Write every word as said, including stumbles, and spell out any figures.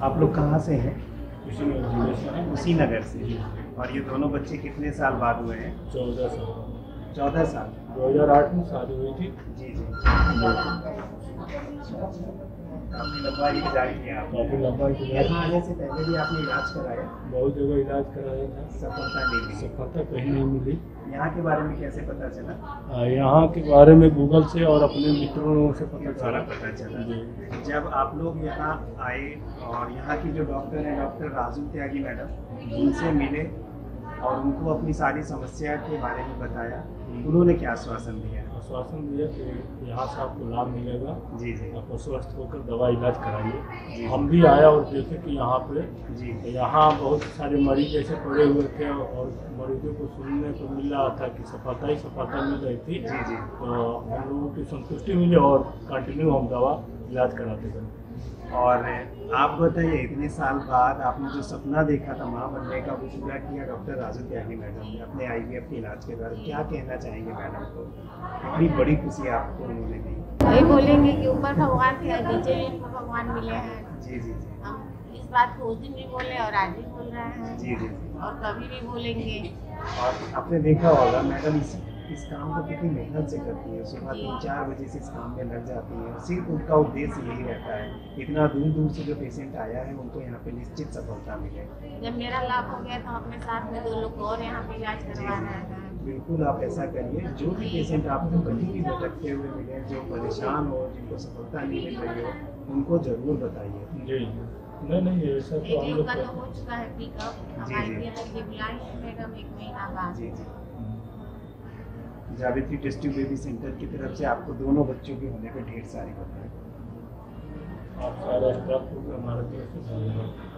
आप लोग कहाँ से हैं? कुशीनगर जिले से हैं। कुशीनगर से। और ये दोनों बच्चे कितने साल बाद हुए हैं? चौदह साल चौदह साल। दो हज़ार आठ में शादी हुई थी। जी जी। काफ़ी लंबा इंतजार किया आपने। काफ़ी लंबा इंतजार। यहाँ आने से पहले भी आपने इलाज कराया? बहुत जगह इलाज कराया था, सफलता नहीं मिली। सफलता कहीं नहीं मिली। यहाँ के बारे में कैसे पता चला? आ, यहाँ के बारे में गूगल से और अपने मित्रों से पता द्वारा चला। पता चला। जी। जब आप लोग यहाँ आए और यहाँ की जो डॉक्टर हैं, डॉक्टर राजू त्यागी मैडम, उनसे मिले और उनको अपनी सारी समस्या के बारे में बताया, उन्होंने क्या आश्वासन दिया? आश्वासन दिया कि यहाँ से आपको लाभ मिलेगा, जी जी। आप स्वस्थ होकर दवा इलाज कराइए। जी। हम भी आया और देखे कि यहाँ पे जी यहाँ बहुत सारे मरीज ऐसे पड़े हुए थे और मरीजों को सुनने को मिल रहा था कि सफलता ही सफलता मिल रही थी। जी जी। तो हम लोगों की संतुष्टि मिली और कंटिन्यू हम दवा इलाज कराते गए। और आप बताइए, इतने साल बाद आपने जो सपना देखा था माँ बनने का, वो पूरा किया डॉक्टर राजू त्यागी मैडम ने अपने आईवीएफ के इलाज के द्वारा। क्या कहना चाहेंगे मैडम को? इतनी बड़ी खुशी आपको उन्होंने दी। वही बोलेंगे कि ऊपर भगवान थे, नीचे भी भगवान मिले हैं। जी जी जी। हम इस बात को उस दिन भी बोले और आज भी बोल रहे हैं। जी जी। और कभी भी बोलेंगे। और आपने देखा होगा मैडम इस इस काम को कितनी मेहनत से करती है। सुबह तीन चार बजे से इस काम में लग जाती है। सिर्फ उनका उद्देश्य यही रहता है, इतना दूर दूर से जो पेशेंट आया है उनको यहाँ पे निश्चित सफलता मिले। जब मेरा लाभ हो गया तो अपने साथ में दो लोग और यहाँ पे इलाज करवा रहे हैं। बिल्कुल आप ऐसा करिए, जो भी पेशेंट आपको कहीं भी भटकते हुए मिले, जो परेशान हो, जिनको सफलता नहीं मिल रही हो, उनको ज़रूर बताइए। जी नहीं नहीं ऐसा तो हम लोग का तो हो चुका है पिकअप। हमारी भी बुलाई है मैडम एक महीना बाद। जी जी। जावेत्री टेस्टी बेबी सेंटर की तरफ से आपको दोनों बच्चों के होने पे ढेर सारी बधाई। आप सारा स्टाफ को हमारे तरफ से धन्यवाद।